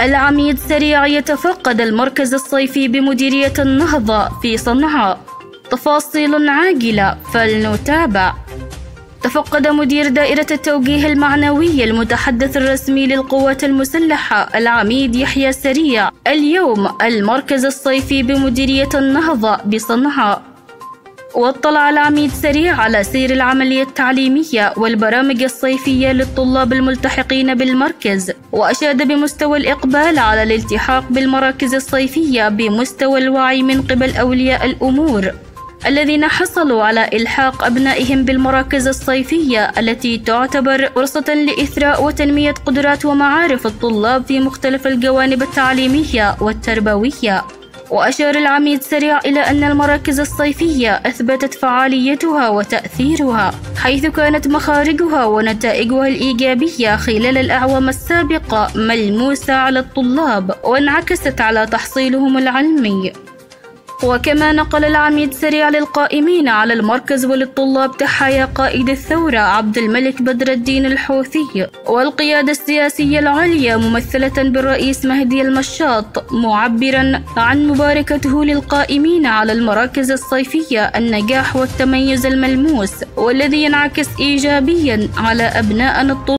العميد سريع يتفقد المركز الصيفي بمديرية النهضة في صنعاء. تفاصيل عاجلة فلنتابع. تفقد مدير دائرة التوجيه المعنوي المتحدث الرسمي للقوات المسلحة العميد يحيى سريع اليوم المركز الصيفي بمديرية النهضة بصنعاء. واطلع العميد سريع على سير العملية التعليمية والبرامج الصيفية للطلاب الملتحقين بالمركز، وأشاد بمستوى الإقبال على الالتحاق بالمراكز الصيفية بمستوى الوعي من قبل أولياء الأمور الذين حصلوا على إلحاق أبنائهم بالمراكز الصيفية التي تعتبر فرصة لإثراء وتنمية قدرات ومعارف الطلاب في مختلف الجوانب التعليمية والتربوية. وأشار العميد سريع إلى أن المراكز الصيفية أثبتت فعاليتها وتأثيرها، حيث كانت مخارجها ونتائجها الإيجابية خلال الأعوام السابقة ملموسة على الطلاب وانعكست على تحصيلهم العلمي. وكما نقل العميد سريع للقائمين على المركز وللطلاب تحايا قائد الثورة عبد الملك بدر الدين الحوثي والقيادة السياسية العليا ممثلة بالرئيس مهدي المشاط، معبرا عن مباركته للقائمين على المراكز الصيفية النجاح والتميز الملموس والذي ينعكس إيجابيا على أبناءنا الطلاب